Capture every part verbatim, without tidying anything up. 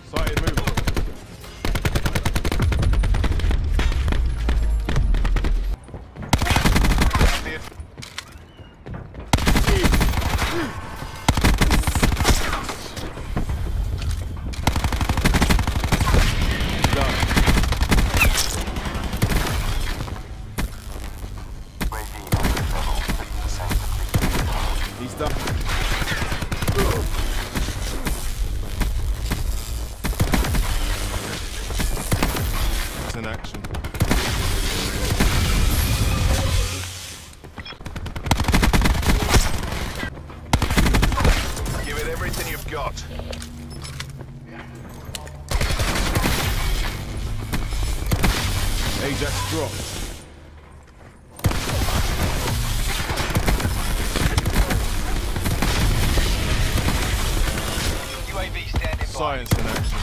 Sighted, move. He's done. It's in action. Give it everything you've got. Ajax dropped. Science in action.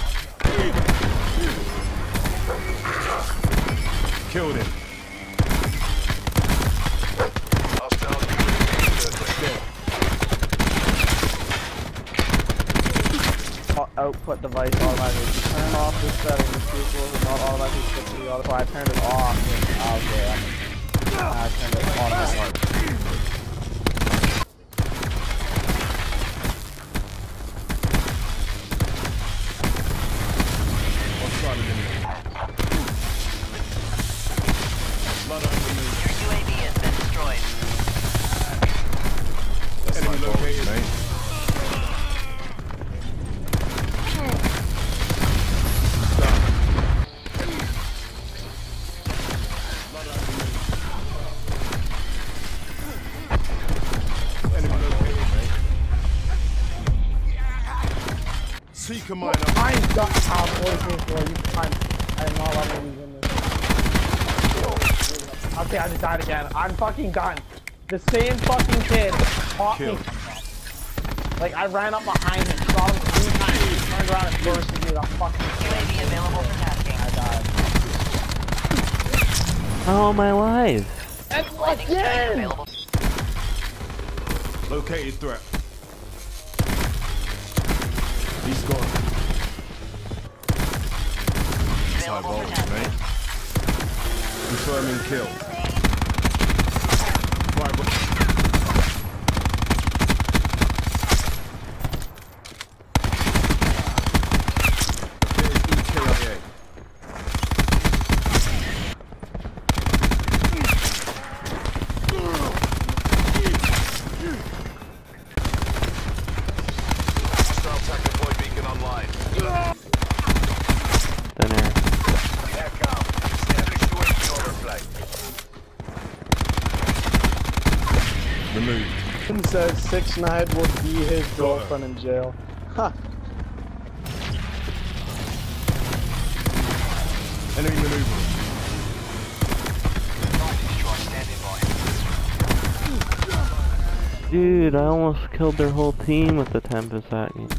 Killed him. Output device automatically. Turn off this setting. The sequel is not automatically switch to the auto. So I turned it off. Okay, I turned it automatically. Your U A V has been destroyed. Enemy located, mate. Enemy located, mate. Seeker miner. I got how forty-three for you. I'm I'm not letting these in this. Okay, I just died again. I'm fucking done. The same fucking kid caught me. Like, I ran up behind him, shot him three times, he turned around and bursted me with a fucking U A V available for tasking. I died. How am I alive? And again! Located threat. He's gone. High voltage, mate. Confirming kill. Right, but there's E K I A. Hostile attack deploy beacon online. Dinner. Removed. He says six nine will be his girlfriend in jail. Ha! Enemy maneuver. Dude, I almost killed their whole team with the Tempest at me.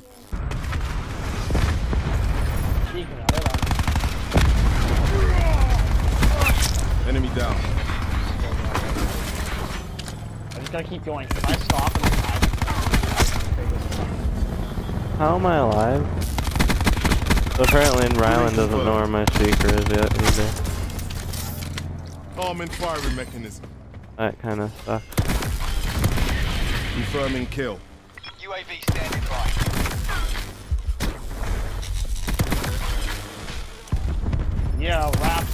Enemy down. I'm just gonna keep going. If I stop and How am I alive? So apparently Ryland doesn't know where my speaker is yet either. Arm and firing mechanism. That kind of sucks. Confirming kill. U A V standing by. yeah, rap.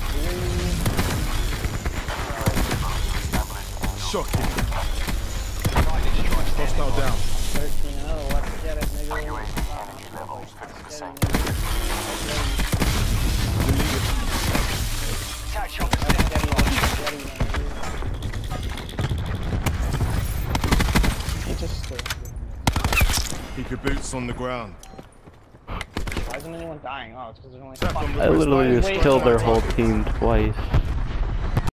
Shocking. Hostile down. thirteen oh, let's get it, nigga. Touch on the standing by. Keep your boots on the ground. Why isn't anyone dying? Oh, it's because there's only Tap on fucking... the I literally wrist. just killed their whole team twice.